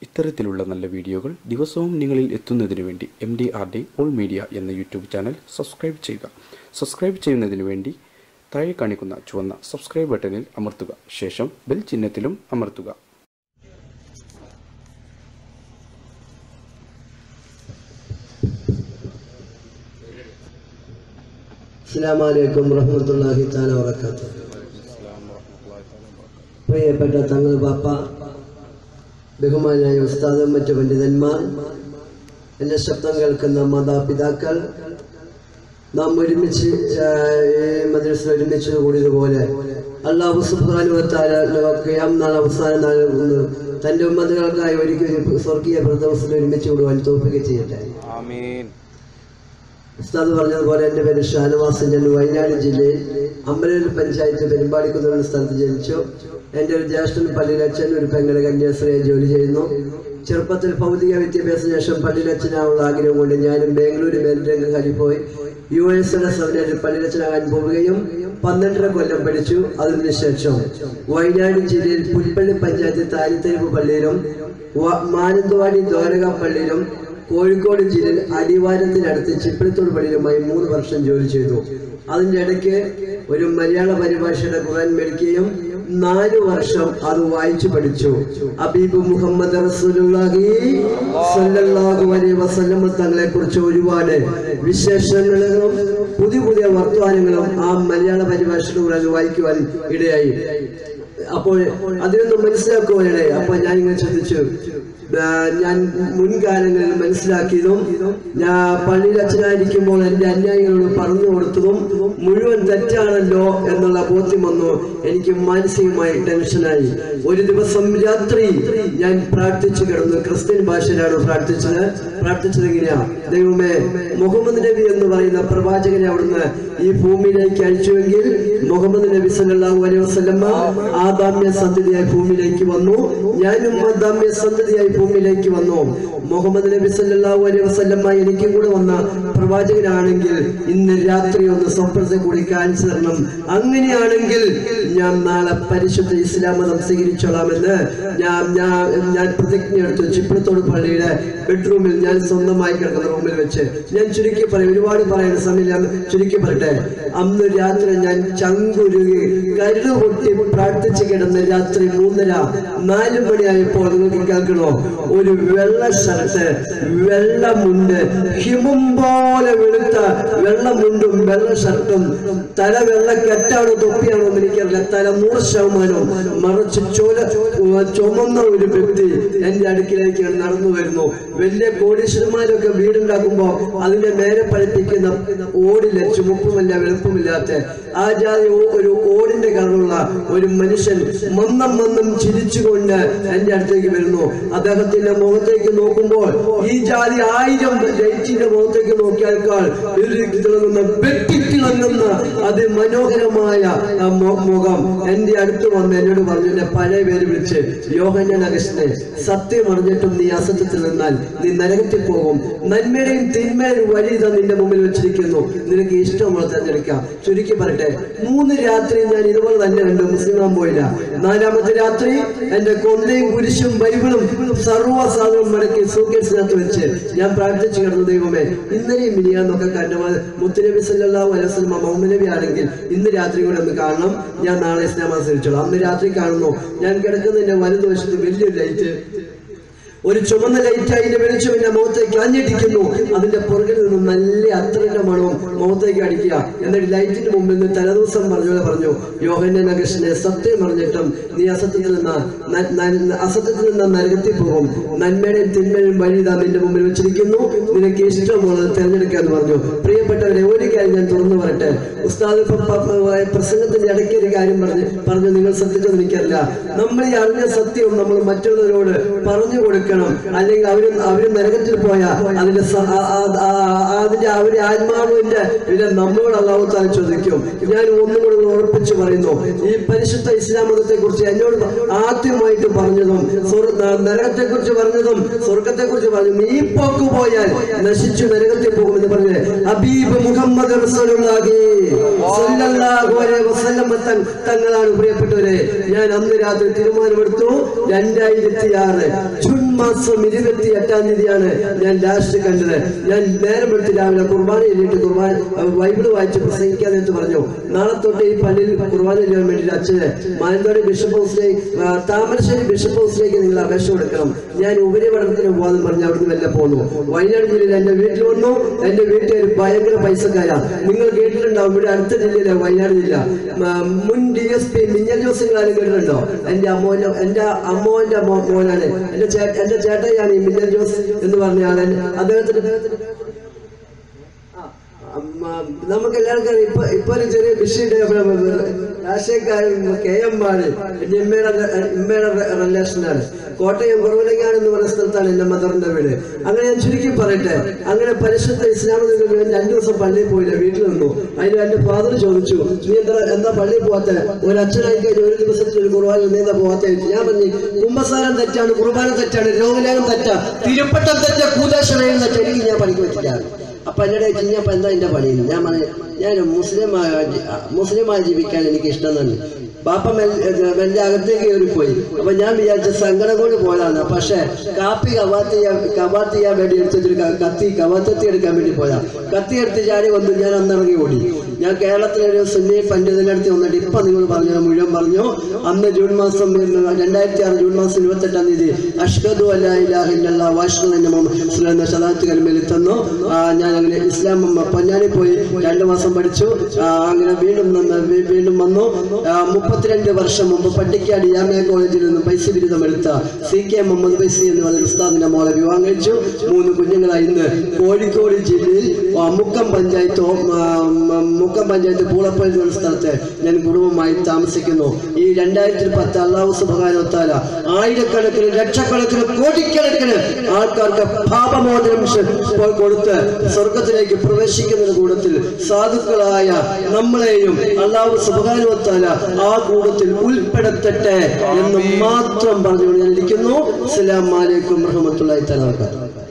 ഇത്തരത്തിലുള്ള നല്ല വീഡിയോകൾ ദിവസവും നിങ്ങളിൽ എത്തുന്നതിനു വേണ്ടി MDRD ഓൾ മീഡിയ എന്ന യൂട്യൂബ് ചാനൽ സബ്സ്ക്രൈബ് ചെയ്യുക. സബ്സ്ക്രൈബ് ചെയ്യുന്നതിനു വേണ്ടി താഴെ കാണിക്കുന്ന ചുവന്ന സബ്സ്ക്രൈബ് ബട്ടണിൽ അമർത്തുക. ശേഷം ബെൽ ചിഹ്നത്തിലും അമർത്തുക. അസ്സലാമു അലൈക്കും വറഹ്മത്തുള്ളാഹി തആല വബറകാതുഹു. പ്രിയപ്പെട്ട തങ്ങൾ ബാപ്പ, ബഹുമാനായ ഉസ്താദ്, മറ്റു പണ്ഡിതന്മാർ, എൻ്റെ ശബ്ദം കേൾക്കുന്ന മാതാപിതാക്കൾ, നാം ഒരുമിച്ച് മദ്രസയിൽ ഒരുമിച്ച് കൂടിയതുപോലെ അല്ലാഹു സുബ്ഹാനഹു വ തആല ഖിയാം നാൾ അവസാന നാൾ തൻ്റെ ഉമ്മത്തുകൾക്കായി ഒരിക്കലും സ്വർഗീയ പ്രദോഷത്തിൽ ഒരുമിച്ച് കൂടുവാൻ തൗഫീഖ് ചെയ്യട്ടെ. ആമീൻ. ഉസ്താദ് പറഞ്ഞതുപോലെ എൻ്റെ പേര് ഷാനവാസ്. ഞാൻ വയനാട് ജില്ലയിൽ അമ്പലൂർ പഞ്ചായത്ത് പെരുമ്പാടിക്കുന്ന എന്ന സ്ഥലത്ത് ജനിച്ചു. എൻ്റെ ഒരു ജ്യേഷ്ഠൻ പള്ളിയിലച്ഛൻ, ഒരു പെങ്ങളെ കന്യാസ്ത്രീയായി ജോലി ചെയ്യുന്നു. ചെറുപ്പത്തിൽ ഭൗതിക വിദ്യാഭ്യാസ ശേഷം പള്ളിയിലച്ഛനാവുള്ള ആഗ്രഹം കൊണ്ട് ഞാനും ബാംഗ്ലൂർ മേൽരംഗങ്ങളിൽ പോയി US സെമിനാരിൽ പള്ളിയിലച്ഛനാകാൻ പോവുകയും 12 കൊല്ലം പഠിച്ചു. അതിനുശേഷം വയനാട് ജില്ലയിൽ പുൽപ്പള്ളി പഞ്ചായത്ത് താരിത്തെരുവ് പള്ളിയിലും മാനന്തവാടി ദ്വാരക പള്ളിയിലും കോഴിക്കോട് ജില്ലയിൽ അടിവാരത്തിനടുത്ത് ചിപ്പിളിത്തോട് പള്ളിയിലുമായി 3 വർഷം ജോലി ചെയ്തു. അതിൻ്റെ ഇടയ്ക്ക് ഒരു മലയാള പരിഭാഷയുടെ ഖുർആൻ മേടിക്കുകയും 4 വർഷം അത് വായിച്ചു പഠിച്ചു. ഹബീബ് മുഹമ്മദ് റസൂലുള്ളാഹി സ്വല്ലല്ലാഹു അലൈഹി വസല്ലം തങ്ങളെ കുറിച്ച് ഒരുപാട് വിശേഷങ്ങളും പുതിയ വർത്തമാനങ്ങളും ആ മലയാള പരിഭാഷയുടെ ഖുർആൻ വായിക്കുവാൻ ഇടയായി. അപ്പോൾ അതിനൊന്നും മനസ്സിലാക്കുവാനിടയായി. അപ്പോൾ ഞാൻ ഇങ്ങനെ ശ്രദ്ധിച്ചു, ഞാൻ മുൻകാലങ്ങളിൽ മനസ്സിലാക്കിയതും ഞാൻ പള്ളിയിൽ അച്ഛനായിരിക്കുമ്പോൾ എൻ്റെ അന്യായികളോട് പറഞ്ഞു കൊടുത്തതും മുഴുവൻ തെറ്റാണല്ലോ എന്നുള്ള ബോധ്യം വന്നു. എനിക്ക് മാനസികമായി ടെൻഷനായി. ഒരു ദിവസം രാത്രി ഞാൻ പ്രാർത്ഥിച്ചു കിടന്നു. ക്രിസ്ത്യൻ ഭാഷയിലാണ് പ്രാർത്ഥിച്ചത് എങ്ങനെയാ? ദൈവമേ, മുഹമ്മദ് നബി എന്ന് പറയുന്ന പ്രവാചകനെ അവിടുന്ന് ഈ ഭൂമിയിലേക്ക് അയച്ചുവെങ്കിൽ മുഹമ്മദ് നബി സല്ലല്ലാഹു അലൈഹി വസല്ലമ ആദാമ്യ സന്തതിയായി ഭൂമിയിലേക്ക് വന്നു. ഞാനും ആദാമ്യ സന്തതിയായി ഭൂമിയിലേക്ക് വന്നു. മുഹമ്മദ് നബി സല്ലല്ലാഹു അലൈഹി വസല്ലമ എനിക്കും കൂടെ വന്ന പ്രവാചകനാണെങ്കിൽ ഇന്ന് രാത്രി ഒന്ന് സ്വപ്നത്തെ കൂടി കാണിച്ചു തരണം. അങ്ങനെയാണെങ്കിൽ ഞാൻ നാളെ പരിശുദ്ധ ഇസ്ലാം മതം സ്വീകരിച്ചോളാമെന്ന് ഞാൻ പ്രതിജ്ഞ എടുത്തു. ചിപ്പിളിത്തോട് പള്ളിയുടെ ബെഡ്റൂമിൽ ഞാൻ സ്വന്തമായി കിടക്കുന്ന റൂമിൽ വെച്ച് ഞാൻ ചുരുക്കി പറയും, ഒരുപാട് പറയുന്ന സമയം ചുരുക്കി പറയട്ടെ. അന്ന് രാത്രി ഞാൻ ചങ്കുരുകി കരുട് പൊട്ടി പ്രാർത്ഥിച്ച് കിടന്ന് രാത്രി 3:30-4 മണിയായപ്പോൾ നിങ്ങൾക്ക് കേൾക്കണോ, ഒരു വെള്ള ഷർട്ട്, വെള്ളമുണ്ട്, ഹിമം പോലെ വെളുത്ത വെള്ളമുണ്ടും വെള്ള ഷർട്ടും, തല വെള്ള കെട്ടാണോ തൊപ്പിയാണോ എന്ന് എനിക്കറിയില്ല, തല 100% മറിച്ച് ചുമന്ന ഒരു വ്യക്തി എന്റെ അടുക്കിലേക്ക് നടന്നു വരുന്നു. വലിയ കോടീശ്വരന്മാരൊക്കെ വീടുണ്ടാക്കുമ്പോ അതിന്റെ മേലെ പഴിപ്പിക്കുന്ന ഓടില്ല, ചുമപ്പുമില്ല വെളുപ്പുമില്ലാത്ത ആ ജാതി ഒരു ഓടിന്റെ കളറുള്ള ഒരു മനുഷ്യൻ മന്ദം ചിരിച്ചുകൊണ്ട് എന്റെ അടുത്തേക്ക് വരുന്നു. അദ്ദേഹത്തിന്റെ മുഖത്തേക്ക് നോക്കുമ്പോൾ ഈ ജാതി 1000 ലൈറ്റിന്റെ മുഖത്തേക്ക് നോക്കിയാൽ വെട്ടിത്തിളങ്ങുന്ന അതിമനോഹരമായ മുഖം എന്റെ അടുത്ത് വന്ന് എന്നോട് പറഞ്ഞു, എന്റെ പഴയ പേര് വിളിച്ച്, യോഹന്നാൻ അഗസ്റ്റിനെ, സത്യം അറിഞ്ഞിട്ടും നീ അസത്യത്തിൽ നിന്നാൽ നീ നരകത്തിൽ പോകും. നന്മയുടെയും തിന്മയുടെയും വഴി ഇതാ നിന്റെ മുമ്പിൽ വെച്ചിരിക്കുന്നു, നിനക്ക് ഇഷ്ടമുള്ള തിരഞ്ഞെടുക്കാം. ചുരുക്കി പറയട്ടെ, 3 രാത്രി ഞാൻ ഇതുപോലെ തന്നെ കണ്ടു. മുസ്ലിമാൻ പോയില്ല. 4ാമത്തെ രാത്രി എന്റെ കൊന്തയും കുരിശും ബൈബിളും സർവ്വ സാധനവും മടക്കി സൂക്കേസിനകത്ത് വെച്ച് ഞാൻ പ്രാർത്ഥിച്ചു കിടന്നു. ദൈവമേ, ഇന്നലെയും മിനിയാന്നൊക്കെ കണ്ട മുത്തുനബി സല്ലല്ലാഹു അലൈഹി വസല്ലം മുഹമ്മദ് നബി ആണെങ്കിൽ ഇന്ന് രാത്രി കൂടെ ഒന്ന് കാണണം, ഞാൻ നാളെ ഇസ്ലാം സ്വീകരിച്ചോളാം. അന്ന് രാത്രി കാണുന്നു, ഞാൻ കിടക്കുന്നതിന്റെ വലതുവശത്ത് വലിയൊരു ലൈറ്റ്, ഒരു ചുമന്ന ലൈറ്റ്, അതിന്റെ വെളിച്ചം എന്റെ മുഖത്തേക്ക് അഞ്ഞടിക്കുന്നു. അതിന്റെ പുറകിൽ നിന്ന് നല്ല അത്രയുടെ മണവും മുഖത്തേക്ക് അടിക്കുക. എന്നിട്ട് ലൈറ്റിന്റെ മുമ്പിൽ നിന്ന് തലേദിവസം പറഞ്ഞു, യോഹന്നാൻ അഗസ്റ്റിനെ, സത്യം അറിഞ്ഞിട്ടും നീ അസത്യത്തിൽ നിന്ന് നരകത്തിൽ പോകും. നന്മയുടെയും തിന്മയുടെയും വഴി ഇതാ നിന്റെ മുമ്പിൽ വെച്ചിരിക്കുന്നു, നിനക്ക് ഇഷ്ടമുള്ളത് തിരഞ്ഞെടുക്കാന്ന് പറഞ്ഞു. പ്രിയപ്പെട്ടവരെ, ഒരു കാര്യം ഞാൻ തുറന്നു പറയട്ടെ. ഉസ്താദ് പ്രസംഗത്തിന്റെ ഇടയ്ക്ക് ഒരു കാര്യം പറഞ്ഞു നിങ്ങൾ ശ്രദ്ധിച്ചത് എനിക്കറിയില്ല. നമ്മൾ ഈ അറിഞ്ഞ സത്യവും നമ്മൾ മറ്റുള്ളവരോട് പറഞ്ഞു കൊടുക്കണം. അല്ലെങ്കിൽ അവര് നരകത്തിൽ പോയാൽ അതിന്റെ അവരുടെ ആത്മാവിന്റെ വില നമ്മളോട് അല്ലാഹു തആല ചോദിക്കും. ഞാൻ ഒന്നും കൂടെ ഉറപ്പിച്ചു പറയുന്നു, ഈ പരിശുദ്ധ ഇസ്ലാം മതത്തെ കുറിച്ച് എന്നോട് ആദ്യമായിട്ട് പറഞ്ഞതും നരകത്തെ കുറിച്ച് പറഞ്ഞതും സ്വർഗത്തെ കുറിച്ച് പറഞ്ഞു, നീ പോക്ക് പോയാൽ നശിച്ചു നരകത്തിൽ പോകുമെന്ന് പറഞ്ഞ് ഹബീബ് മുഹമ്മദ് റസൂലുള്ളാഹി സ്വല്ലല്ലാഹു അലൈഹി വസല്ലം തങ്ങളാണ്. പ്രിയപ്പെട്ടവരെ, ഞാൻ അന്ന് രാത്രി തീരുമാനമെടുത്തു, 2006 ജൂൺ മാസം മാസം 28-ാം തീയതിയാണ് ഞാൻ ലാസ്റ്റ് കണ്ടത്. ഞാൻ നേരം എടുത്ത് രാവിലെ കുർബാന ചൊല്ലിയിട്ട് ബൈബിള് വായിച്ച് പ്രസംഗിക്കാൻ എന്ന് പറഞ്ഞു. നാളെ തൊട്ട് ഈ പള്ളിയിൽ കുർബാന ചൊല്ലാൻ വേണ്ടിയിട്ട് അച്ഛന് മാനന്തവാടി ബിഷപ്പ് ഹൗസിലേക്ക് താമരശ്ശേരി ബിഷപ്പ് ഹൗസിലേക്ക് നിങ്ങൾ അപേക്ഷ കൊടുക്കണം. ഞാൻ ഉപരിപഠനത്തിന് പോകാമെന്ന് പറഞ്ഞ് അവിടുന്ന് വല്ല പോന്നു. വയനാട് ജില്ലയിൽ എന്റെ വീട്ടിൽ വന്നു. എന്റെ വീട്ടുകാർ ഭയങ്കര പൈസക്കാരാ. നിങ്ങൾ കേട്ടിട്ടുണ്ടാവും, ഇവിടെ അടുത്ത ജില്ലയിലെ വയനാട് ജില്ല മുൻ DSP മിഞ്ഞൽ ജോസ് ആരും കേട്ടിട്ടുണ്ടോ? എന്റെ അമ്മോന്റെ മോനാണ്. എന്റെ ചേട്ടയാണ് ഈ മിഞ്ഞൽ ജോസ് എന്ന് പറഞ്ഞ ആളെ. അദ്ദേഹത്തിന് നമുക്ക് എല്ലാവർക്കും ഇപ്പൊ ഒരു ചെറിയ വിഷയമുണ്ട്. രാഷ്ട്രീയക്കാരൻ KM മാണി എന്റെ ഇമ്മയുടെ റിലേഷനാണ്. കോട്ടയം കുറവിലങ്ങാട് എന്ന് പറഞ്ഞ സ്ഥലത്താണ് എന്റെ മദറിന്റെ വീട്. അങ്ങനെ ഞാൻ ചുരുക്കി പറയട്ടെ, അങ്ങനെ പരിശുദ്ധ ഇസ്ലാമിന് 2 ദിവസം പള്ളിയിൽ പോയില്ല, വീട്ടിൽ നിന്നു. അതിന് എന്റെ ഫാദർ ചോദിച്ചു, നീ എന്താ പള്ളിയിൽ പോകാത്ത? ഒരു അച്ഛനായി കഴിഞ്ഞ ഒരു ദിവസത്തിൽ ഒരു കുർബാന നീ എന്താ പോകാത്ത? ഞാൻ പറഞ്ഞു, കുംഭസാരം തെറ്റാണ്, കുർബാന തെറ്റാണ്, രോഗലേഖം തെറ്റാ, തിരുപ്പട്ടം തെറ്റാ, കൂതാശയം തെറ്റാ, എനിക്ക് ഞാൻ പണിക്ക് പറ്റില്ല. അപ്പൊ എന്നോട് ചോദിച്ചപ്പോ എന്താ എന്റെ പണി? ഞാൻ പറഞ്ഞു, ഞാൻ മുസ്ലിമായി ജീവിക്കാൻ എനിക്ക് ഇഷ്ടം തന്നെ. ബാപ്പ മെല്ലെ അകത്തേക്ക് കയറിപ്പോയി. അപ്പൊ ഞാൻ വിചാരിച്ച സങ്കടം കൊണ്ട് പോയതാണ്. പക്ഷെ കാപ്പി കവാത്ത് ചെയ്യാൻ വേണ്ടി എടുത്തൊരു കവാത്തി എടുക്കാൻ വേണ്ടി പോയതാ. കത്തി എടുത്ത് ചാടി വന്ന് ഞാൻ അന്നിറങ്ങി ഓടി. ഞാൻ കേരളത്തിലൊരു സുന്നി പണ്ഡിതന്റെ അടുത്ത് വന്നിട്ട് ഇപ്പൊ നിങ്ങൾ പറഞ്ഞു മുഴുവൻ പറഞ്ഞു. അന്ന് ജൂൺ മാസം 2006 ജൂൺ മാസം 28-ാം തീയതി അഷ്ഹദു അല്ലാ ഇലാഹ ഇല്ലല്ലാഹ് വഅഷ്ഹദു അന്ന മുഹമ്മദൻ എന്ന ഷഹാദത്ത് കലിമയിൽ തന്നു. ഞാൻ അങ്ങനെ ഇസ്ലാം പൊന്നാനിൽ പോയി 2 മാസം പഠിച്ചു. അങ്ങനെ വീണ്ടും വന്നു. 32 വർഷം മുമ്പ് പട്ടിക്കാട് ജാമിയ കോളേജിൽ നിന്ന് പൈസ ബിരുദം എടുത്ത CK മുഹമ്മദ് ബൈസി എന്ന് പറഞ്ഞ ഉസ്താദിന്റെ മോളെ വിവാഹം കഴിച്ചു. 3 കുഞ്ഞുങ്ങളായി. ഇന്ന് കോഴിക്കോട് ജില്ലയിൽ മുക്കം പഞ്ചായത്ത് പൂളപ്പള്ളി എന്ന സ്ഥലത്ത് ഞാൻ കുടുംബമായി താമസിക്കുന്നു. ഈ 2010 അല്ലാഹു സുബ്ഹാനഹു വ തആല ആയിരക്കണക്കിന് ലക്ഷക്കണക്കിന് കോടിക്കണക്കിന് ആൾക്കാർക്ക് പാപമോചനം കൊടുത്ത് സ്വർഗത്തിലേക്ക് പ്രവേശിക്കുന്ന കൂട്ടത്തിൽ സാധുക്കളായ നമ്മളെയും അല്ലാഹു സുബ്ഹാനഹു വ തആല ആ കൂട്ടത്തിൽ ഉൾപ്പെടുത്തട്ടെ എന്ന് മാത്രം പറഞ്ഞുകൊണ്ട് ഞാൻ ഇരിക്കുന്നു. അസ്സലാമു അലൈക്കും വറഹ്മത്തുള്ളാഹി തആല വബറകാതുഹു.